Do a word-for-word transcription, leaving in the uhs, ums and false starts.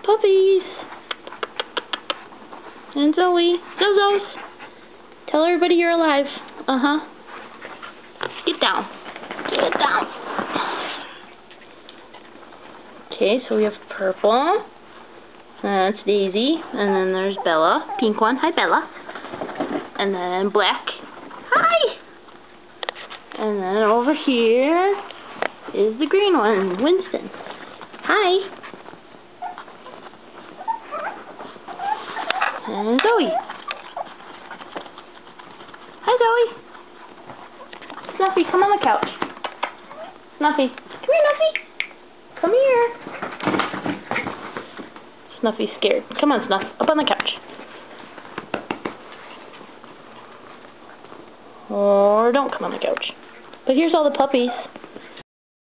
puppies. And Zoe. Zozos. Tell everybody you're alive. Uh-huh. Get down. Get down. Okay, so we have purple. That's Daisy. And then there's Bella. Pink one. Hi, Bella. And then black. Hi! And then over here is the green one, Winston. Hi. And Zoe. Hi, Zoe. Snuffy, come on the couch. Snuffy. Come here, Snuffy. Come here. Snuffy's scared. Come on, Snuff. Up on the couch. Or don't come on the couch. But here's all the puppies.